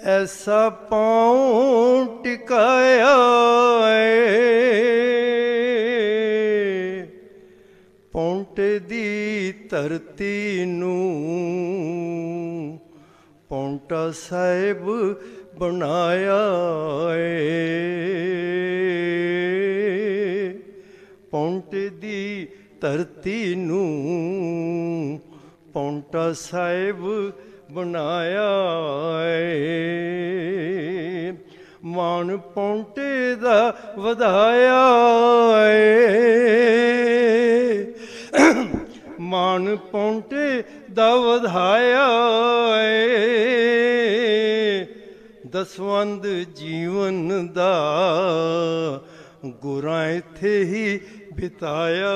ऐसा पाँव टिकाया पौंटे दी धरती नूं पौंटा साहिब बनाया पौंटे दी धरती नूं पौंटा साहिब बनाया मान पौंटे दा वधाया मान पौंटे दा वधाया दसवंद जीवन दा गुरां इत्थे ही बिताया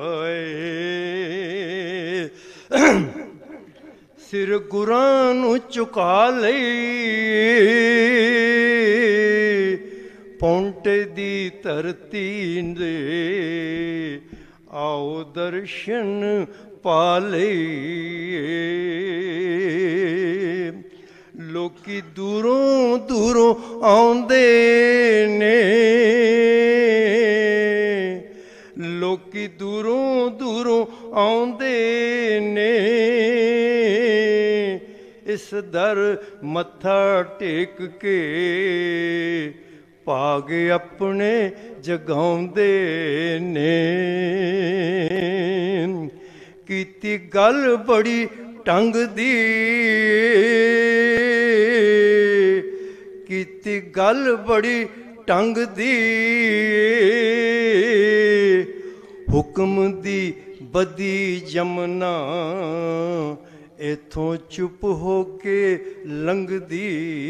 सिर गुरां नूं झुका लई पौंटे दी धरती दे आओ दर्शन पा लई लोकी दूरों दूरों आउंदे ने लोकी दूरों दूरों आउंदे ने इस दर मत्था टेक के भाग अपने जगाउंदे ने कीती गल बड़ी ढंग दी कीती गल बड़ी ढंग दी हुक्म दी बदी जमना इथों चुप हो के लंघदी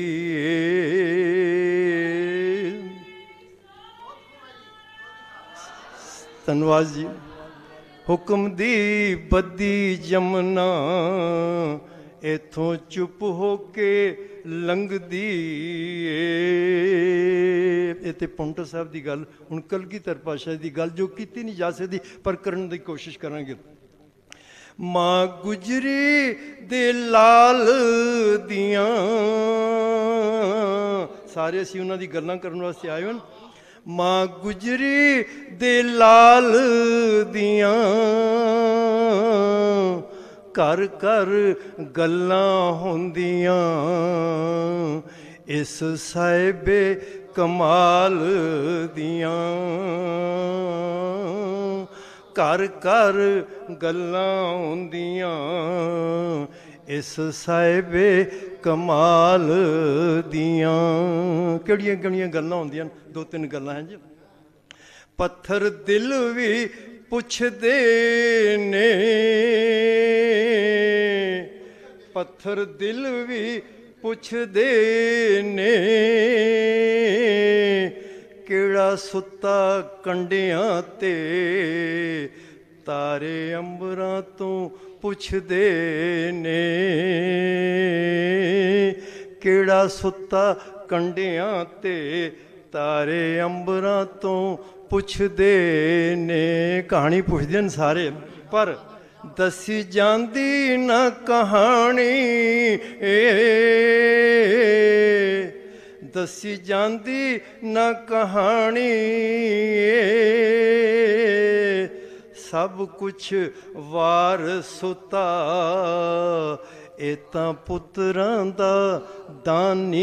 धन्यवाद जी हुक्म दी बदी जमना इथों चुप हो के लंघदी इत्थे पौंटा साहब की गल हुण कलगीधर पातशाह की गल जो की नहीं जा सकती पर करने की कोशिश करांगे मां गुजरी दे लाल दियां सारे असीं उन्हां दी गल्लां करन वास्ते आए हो मां गुजरी दे लाल दियां कर कर गल्लां होंदियां इस साहिबे कमाल दियां कर कर गल्लां होंदियां इस साहिबे कमाल दियां किहड़ियां किहड़ियां गल्लां होंदियां दो तीन गल्लां हैं जी पत्थर दिल भी पुछदे ने पत्थर दिल भी पुछदे ने केड़ा सुता कंडियां ते तारे अंबरां तो पुछदे ने केड़ा सुता कंडियां ते तारे अंबरां तो पुछदे ने कहानी पुछदे न सारे पर दसी जांदी न कहानी दसी जांदी न कहानी सब कुछ वार सुता ए तां पुत्रां दा दानी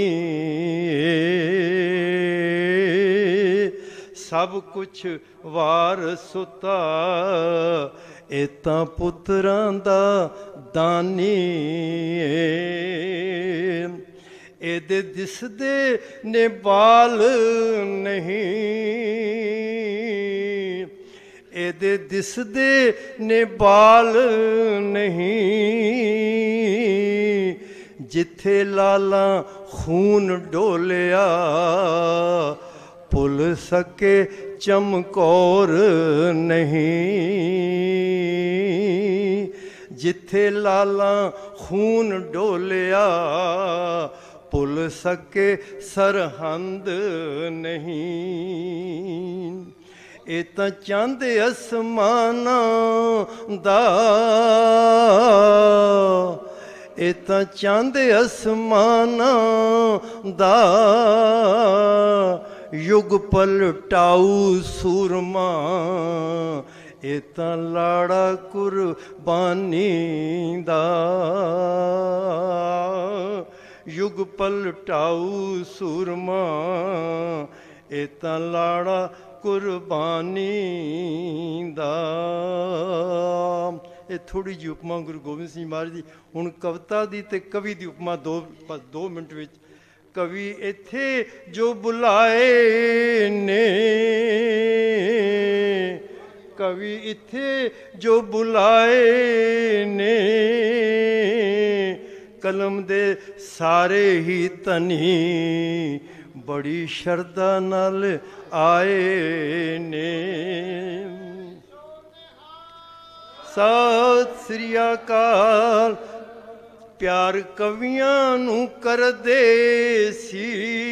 सब कुछ वार सुता ए तां पुत्रां दा दानी एदे दिसदे ने बाल नहीं एदे दिसदे ने बाल नहीं जिथे लाला खून डोलिया भुल सके चमकौर नहीं जिथे लाला खून डोलिया भुल सके सरहंद नहीं ए तां चंद आसमानां दा ਇਹ ਤਾਂ ਚੰਦ ਅਸਮਾਨਾਂ ਦਾ ਯੁਗ ਪਲਟਾਊ ਸੂਰਮਾ, ਇਹ ਤਾਂ ਲਾੜਾ ਕੁਰਬਾਨੀ ਦਾ ਯੁਗ ਪਲਟਾਊ ਸੂਰਮਾ, ਇਹ ਤਾਂ ਲਾੜਾ ਕੁਰਬਾਨੀ ਦਾ। ਇਹ ਥੋੜ੍ਹੀ ਜਿਹੀ ਉਪਮਾ ਗੁਰੂ ਗੋਬਿੰਦ ਸਿੰਘ ਮਹਾਰਾਜ ਦੀ। ਹੁਣ ਕਵਿਤਾ ਦੀ ਅਤੇ ਕਵੀ ਦੀ ਉਪਮਾ ਬਸ 2 ਮਿੰਟ ਵਿੱਚ। ਕਵੀ ਇੱਥੇ ਜੋ ਬੁਲਾਏ ਨੇ, ਕਵੀ ਇੱਥੇ ਜੋ ਬੁਲਾਏ ਨੇ, ਕਲਮ ਦੇ ਸਾਰੇ ਹੀ ਧਨੀ ਬੜੀ ਸ਼ਰਧਾ ਨਾਲ ਆਏ ਨੇ। ਸਤਿ ਸ੍ਰੀ ਅਕਾਲ। ਪਿਆਰ ਕਵੀਆਂ ਨੂੰ ਕਰਦੇ ਸੀ,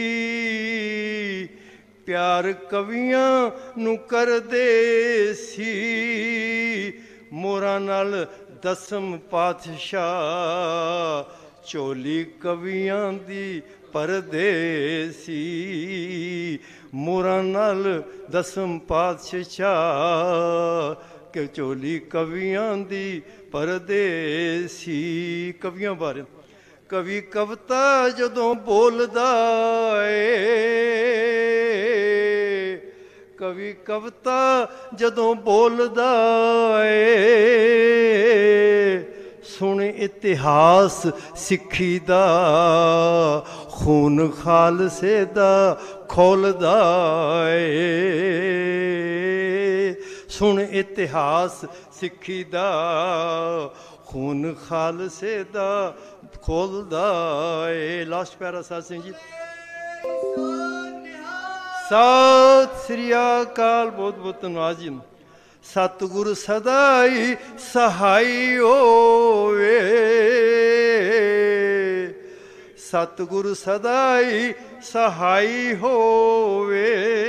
ਪਿਆਰ ਕਵੀਆਂ ਨੂੰ ਕਰਦੇ ਸੀ, ਮੋਹਰਾਂ ਨਾਲ 10ਮ ਪਾਤਸ਼ਾਹ ਝੋਲੀ ਕਵੀਆਂ ਦੀ ਭਰਦੇ ਸੀ, ਮੋਹਰਾਂ ਨਾਲ 10ਮ ਪਾਤਸ਼ਾਹ ਕਿ ਝੋਲੀ ਕਵੀਆਂ ਦੀ ਭਰਦੇ ਸੀ। ਕਵੀਆਂ ਬਾਰੇ। ਕਵੀ ਕਵਿਤਾ ਜਦੋਂ ਬੋਲਦਾ ਏ, ਕਵੀ ਕਵਿਤਾ ਜਦੋਂ ਬੋਲਦਾ ਏ, ਸੁਣ ਇਤਿਹਾਸ ਸਿੱਖੀ ਦਾ, ਖੂਨ ਖਾਲਸੇ ਦਾ ਖੋਲਦਾ ਏ, ਸੁਣ ਇਤਿਹਾਸ ਸਿੱਖੀ ਦਾ, ਖੂਨ ਖਾਲਸੇ ਦਾ ਖੋਲਦਾ ਏ। ਲਾਸਟ ਪਿਆਰਾ ਸਾਧ ਸਿੰਘ ਜੀ। ਸਤਿ ਸ੍ਰੀ ਅਕਾਲ। ਬਹੁਤ ਬਹੁਤ ਧੰਨਵਾਦ ਜੀ। ਸਤਿਗੁਰ ਸਦਾ ਹੀ ਸਹਾਈ ਹੋਵੇ, ਸਤਿਗੁਰ ਸਦਾ ਹੀ ਸਹਾਈ ਹੋਵੇ,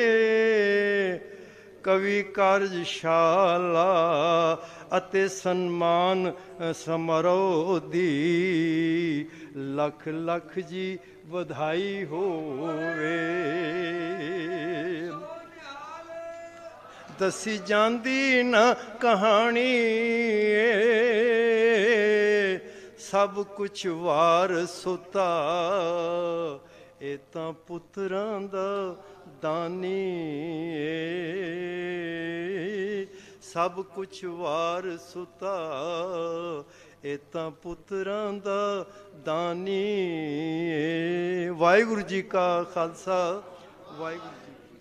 ਕਵੀ ਕਾਰਜਸ਼ਾਲਾ ਅਤੇ ਸਨਮਾਨ ਸਮਾਰੋਹ ਦੀ ਲੱਖ ਲੱਖ ਜੀ ਵਧਾਈ ਹੋਵੇ। ਦੱਸੀ ਜਾਂਦੀ ਨਾ ਕਹਾਣੀ ਸਭ ਕੁਛ ਵਾਰ ਸੁਤਾ, ਇਹ ਤਾਂ ਪੁੱਤਰਾਂ ਦਾ ਦਾਨੀ ਸਭ ਕੁਛ ਵਾਰ ਸੁਤਾ, ਇਹ ਤਾਂ ਪੁੱਤਰਾਂ ਦਾ ਦਾਨੀ। ਵਾਹਿਗੁਰੂ ਜੀ ਕਾ ਖਾਲਸਾ, ਵਾਹਿਗੁਰੂ ਜੀ।